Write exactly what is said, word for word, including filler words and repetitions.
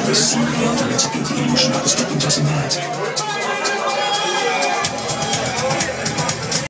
Esse é o Reality que o Rio está descobrindo a cidade.